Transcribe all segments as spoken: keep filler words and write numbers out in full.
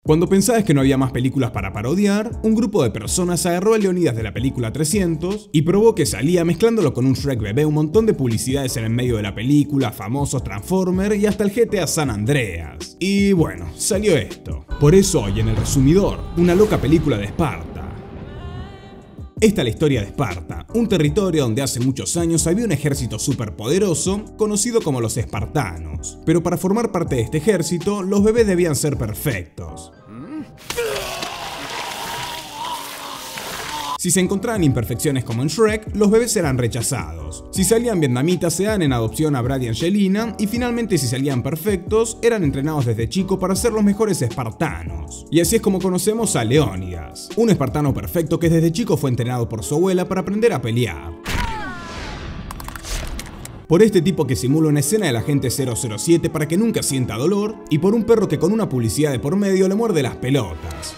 Cuando pensabas que no había más películas para parodiar, un grupo de personas agarró a Leónidas de la película trescientos y probó que salía mezclándolo con un Shrek bebé, un montón de publicidades en el medio de la película, famosos Transformers y hasta el G T A San Andreas. Y bueno, salió esto. Por eso hoy en El Resumidor, una loca película de Esparta. Esta es la historia de Esparta, un territorio donde hace muchos años había un ejército superpoderoso conocido como los espartanos. Pero para formar parte de este ejército, los bebés debían ser perfectos. Si se encontraban imperfecciones como en Shrek, los bebés eran rechazados. Si salían vietnamitas, se dan en adopción a Brad y Angelina, y finalmente si salían perfectos, eran entrenados desde chico para ser los mejores espartanos. Y así es como conocemos a Leónidas, un espartano perfecto que desde chico fue entrenado por su abuela para aprender a pelear. Por este tipo que simula una escena del agente cero cero siete para que nunca sienta dolor, y por un perro que con una publicidad de por medio le muerde las pelotas.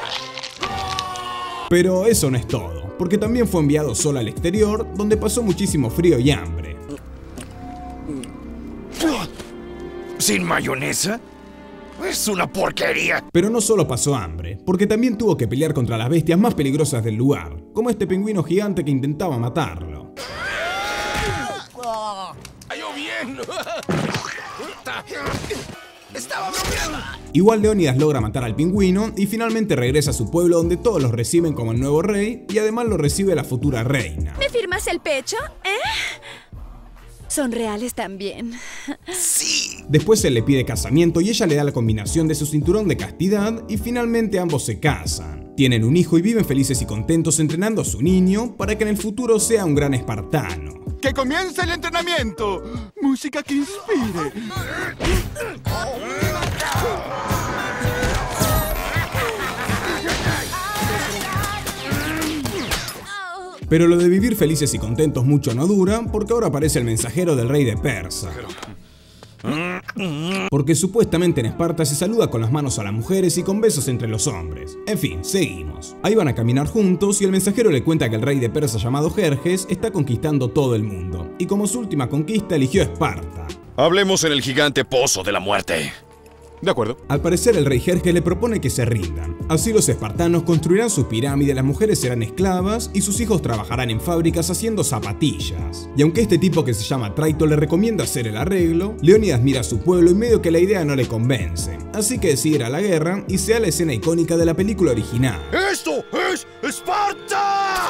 Pero eso no es todo, porque también fue enviado solo al exterior, donde pasó muchísimo frío y hambre. ¿Sin mayonesa? ¡Es una porquería! Pero no solo pasó hambre, porque también tuvo que pelear contra las bestias más peligrosas del lugar, como este pingüino gigante que intentaba matarlo. ¡Cayó bien! ¡Estaba bromeando! Igual Leónidas logra matar al pingüino y finalmente regresa a su pueblo donde todos los reciben como el nuevo rey y además lo recibe la futura reina. ¿Me firmas el pecho? ¿Eh? Son reales también. ¡Sí! Después él le pide casamiento y ella le da la combinación de su cinturón de castidad y finalmente ambos se casan. Tienen un hijo y viven felices y contentos entrenando a su niño para que en el futuro sea un gran espartano. ¡Que comience el entrenamiento! ¡Música que inspire! Pero lo de vivir felices y contentos mucho no dura, porque ahora aparece el mensajero del rey de Persa. Porque supuestamente en Esparta se saluda con las manos a las mujeres y con besos entre los hombres. En fin, seguimos. Ahí van a caminar juntos y el mensajero le cuenta que el rey de Persa llamado Jerjes está conquistando todo el mundo. Y como su última conquista eligió Esparta. Hablemos en el gigante pozo de la muerte. De acuerdo. Al parecer el rey Jerjes le propone que se rindan. Así los espartanos construirán sus pirámides, las mujeres serán esclavas y sus hijos trabajarán en fábricas haciendo zapatillas. Y aunque este tipo que se llama Traito le recomienda hacer el arreglo, Leónidas mira a su pueblo y medio que la idea no le convence. Así que decide ir a la guerra y se da la escena icónica de la película original. ¡Esto es Esparta!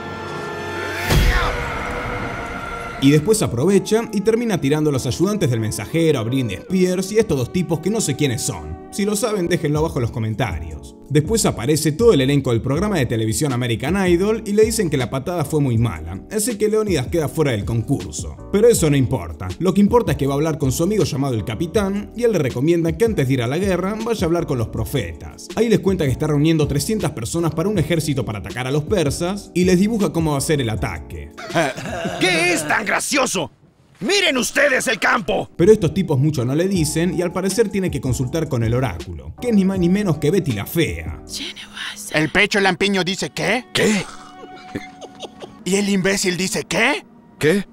Y después aprovecha y termina tirando a los ayudantes del mensajero, a Britney Spears y a estos dos tipos que no sé quiénes son. Si lo saben, déjenlo abajo en los comentarios. Después aparece todo el elenco del programa de televisión American Idol y le dicen que la patada fue muy mala, así que Leónidas queda fuera del concurso. Pero eso no importa, lo que importa es que va a hablar con su amigo llamado el Capitán y él le recomienda que antes de ir a la guerra vaya a hablar con los profetas. Ahí les cuenta que está reuniendo trescientas personas para un ejército para atacar a los persas y les dibuja cómo va a ser el ataque. ¿Qué es tan gracioso? ¡Miren ustedes el campo! Pero estos tipos mucho no le dicen y al parecer tiene que consultar con el oráculo, que es ni más ni menos que Betty la Fea. El pecho lampiño dice ¿qué? ¿Qué? Y el imbécil dice ¿qué? ¿Qué?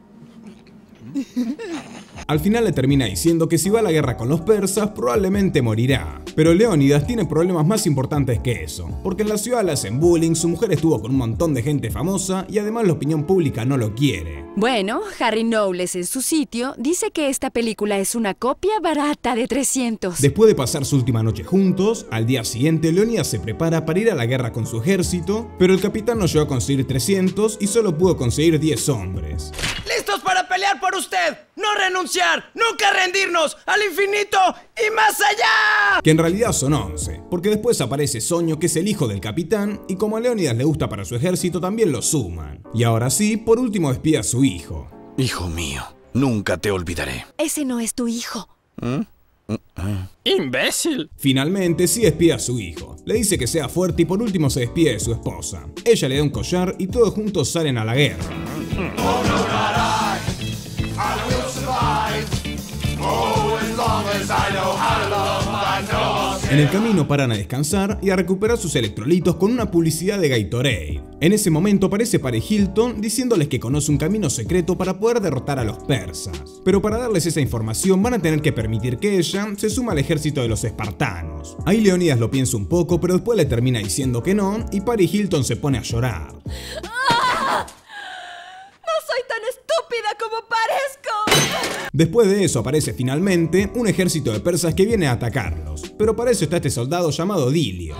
Al final le termina diciendo que si va a la guerra con los persas probablemente morirá. Pero Leónidas tiene problemas más importantes que eso, porque en la ciudad le hacen bullying, su mujer estuvo con un montón de gente famosa y además la opinión pública no lo quiere. Bueno, Harry Knowles en su sitio dice que esta película es una copia barata de trescientos. Después de pasar su última noche juntos, al día siguiente Leónidas se prepara para ir a la guerra con su ejército, pero el capitán no llegó a conseguir trescientos y solo pudo conseguir diez hombres. ¡Listos para pelear por usted! ¡No renunciar! ¡Nunca rendirnos! ¡Al infinito y más allá! Que en realidad son once, porque después aparece Sonio, que es el hijo del capitán, y como a Leónidas le gusta para su ejército también lo suman. Y ahora sí, por último despide a su hijo. Hijo mío, nunca te olvidaré. Ese no es tu hijo. ¿Mm? ¡Imbécil! Finalmente sí despide a su hijo, le dice que sea fuerte y por último se despide de su esposa. Ella le da un collar y todos juntos salen a la guerra. Oh, no, not I. I will survive. Oh, as long as I know how to love, I know I'll En el camino paran a descansar y a recuperar sus electrolitos con una publicidad de Gatorade. En ese momento aparece Paris Hilton diciéndoles que conoce un camino secreto para poder derrotar a los persas. Pero para darles esa información van a tener que permitir que ella se suma al ejército de los espartanos. Ahí Leónidas lo piensa un poco, pero después le termina diciendo que no y Paris Hilton se pone a llorar. ¡Ah! ¡No soy tan estúpida como parezco! Después de eso aparece finalmente un ejército de persas que viene a atacarlos, pero para eso está este soldado llamado Dilios.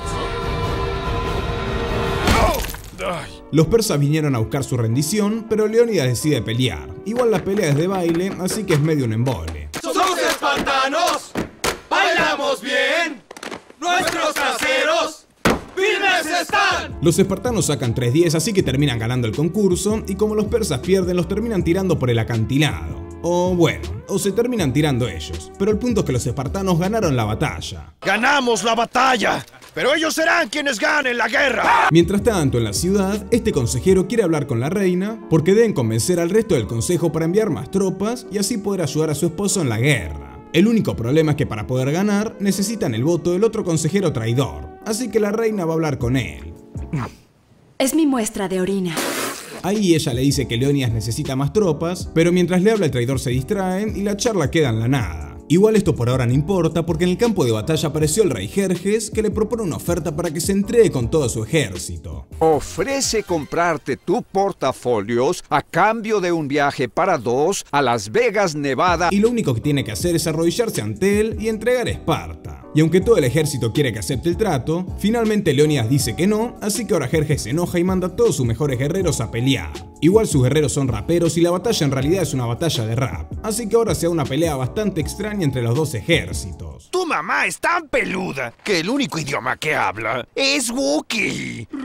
Los persas vinieron a buscar su rendición, pero Leónidas decide pelear. Igual la pelea es de baile, así que es medio un embole. ¡Somos espartanos! ¡Bailamos bien! ¡Nuestros traseros firmes están! Los espartanos sacan tres diez, así que terminan ganando el concurso, y como los persas pierden, los terminan tirando por el acantilado. O bueno, o se terminan tirando ellos, pero el punto es que los espartanos ganaron la batalla. ¡Ganamos la batalla! ¡Pero ellos serán quienes ganen la guerra! Mientras tanto, en la ciudad, este consejero quiere hablar con la reina porque deben convencer al resto del consejo para enviar más tropas y así poder ayudar a su esposo en la guerra. El único problema es que para poder ganar, necesitan el voto del otro consejero traidor, así que la reina va a hablar con él. Es mi muestra de orina. Ahí ella le dice que Leónidas necesita más tropas, pero mientras le habla el traidor se distraen y la charla queda en la nada. Igual esto por ahora no importa porque en el campo de batalla apareció el rey Jerjes que le propone una oferta para que se entregue con todo su ejército. Ofrece comprarte tu portafolios a cambio de un viaje para dos a Las Vegas, Nevada. Y lo único que tiene que hacer es arrodillarse ante él y entregar Esparta. Y aunque todo el ejército quiere que acepte el trato, finalmente Leónidas dice que no, así que ahora Jerjes se enoja y manda a todos sus mejores guerreros a pelear. Igual sus guerreros son raperos y la batalla en realidad es una batalla de rap, así que ahora se da una pelea bastante extraña entre los dos ejércitos. Tu mamá es tan peluda que el único idioma que habla es Wookiee. Tu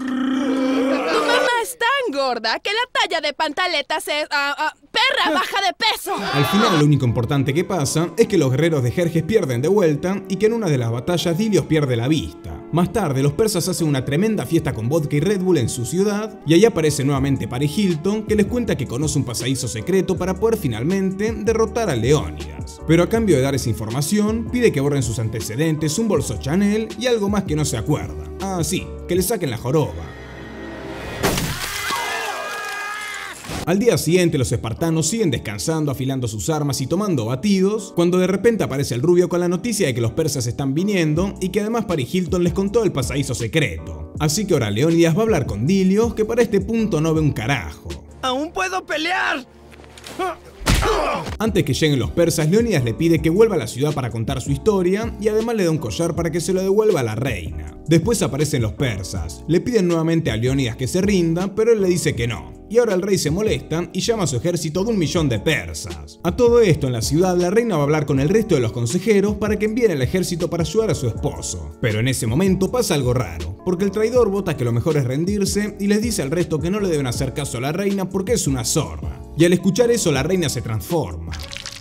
mamá es tan gorda que la talla de pantaletas es... Uh, uh, ¡perra, baja de peso! Al final lo único importante que pasa es que los guerreros de Jerjes pierden de vuelta y que en una de las batallas Dilios pierde la vista. Más tarde los persas hacen una tremenda fiesta con vodka y Red Bull en su ciudad y ahí aparece nuevamente Paris Hilton que les cuenta que conoce un pasadizo secreto para poder finalmente derrotar a Leónidas. Pero a cambio de dar esa información pide que borren sus antecedentes, un bolso Chanel y algo más que no se acuerda. Ah sí, que le saquen la joroba. Al día siguiente los espartanos siguen descansando, afilando sus armas y tomando batidos, cuando de repente aparece el rubio con la noticia de que los persas están viniendo y que además Paris Hilton les contó el pasadizo secreto. Así que ahora Leónidas va a hablar con Dilios, que para este punto no ve un carajo. ¡Aún puedo pelear! Antes que lleguen los persas, Leónidas le pide que vuelva a la ciudad para contar su historia y además le da un collar para que se lo devuelva a la reina. Después aparecen los persas, le piden nuevamente a Leónidas que se rinda, pero él le dice que no. Y ahora el rey se molesta y llama a su ejército de un millón de persas. A todo esto en la ciudad la reina va a hablar con el resto de los consejeros para que envíen el ejército para ayudar a su esposo. Pero en ese momento pasa algo raro, porque el traidor vota que lo mejor es rendirse y les dice al resto que no le deben hacer caso a la reina porque es una zorra. Y al escuchar eso la reina se transforma.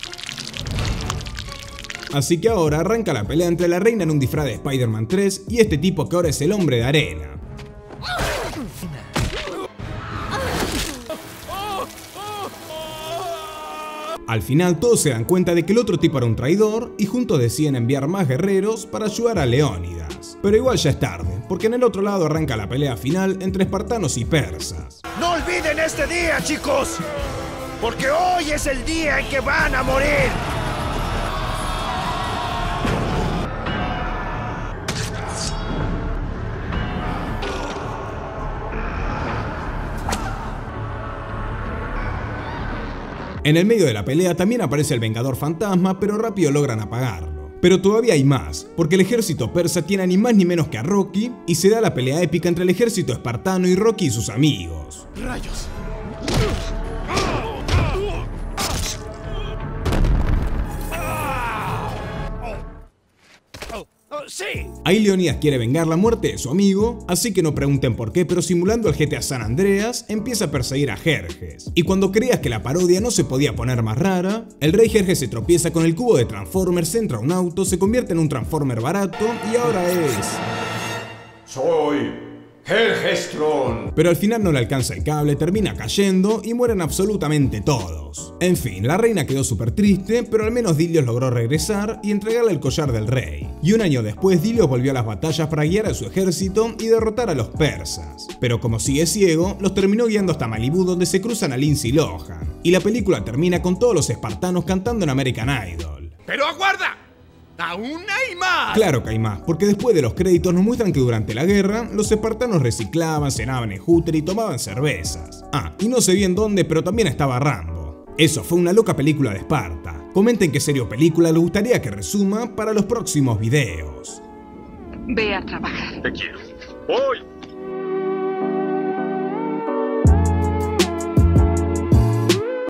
Así que ahora arranca la pelea entre la reina en un disfraz de Spider-Man tres y este tipo que ahora es el hombre de arena. Al final todos se dan cuenta de que el otro tipo era un traidor y juntos deciden enviar más guerreros para ayudar a Leónidas. Pero igual ya es tarde, porque en el otro lado arranca la pelea final entre espartanos y persas. ¡No olviden este día, chicos! Porque hoy es el día en que van a morir. En el medio de la pelea también aparece el Vengador Fantasma, pero rápido logran apagarlo. Pero todavía hay más, porque el ejército persa tiene ni más ni menos que a Rocky y se da la pelea épica entre el ejército espartano y Rocky y sus amigos. ¡Rayos! Sí. Ahí Leónidas quiere vengar la muerte de su amigo, así que no pregunten por qué, pero simulando el G T A San Andreas, empieza a perseguir a Jerjes. Y cuando creías que la parodia no se podía poner más rara, el rey Jerjes se tropieza con el cubo de Transformers, entra a un auto, se convierte en un Transformer barato y ahora es... Soy Helgestrón. Pero al final no le alcanza el cable, termina cayendo y mueren absolutamente todos. En fin, la reina quedó súper triste, pero al menos Dilios logró regresar y entregarle el collar del rey. Y un año después Dilios volvió a las batallas para guiar a su ejército y derrotar a los persas. Pero como sigue ciego, los terminó guiando hasta Malibú, donde se cruzan a Lindsay Lohan. Y la película termina con todos los espartanos cantando en American Idol. ¡Pero aguarda! ¡Aún hay más! Claro que hay más, porque después de los créditos nos muestran que durante la guerra, los espartanos reciclaban, cenaban en Júter y tomaban cervezas. Ah, y no sé bien dónde, pero también estaba Rambo. Eso fue una loca película de Esparta. Comenten qué serie o película les gustaría que resuma para los próximos videos. Ve a trabajar. Te quiero. ¡Hoy!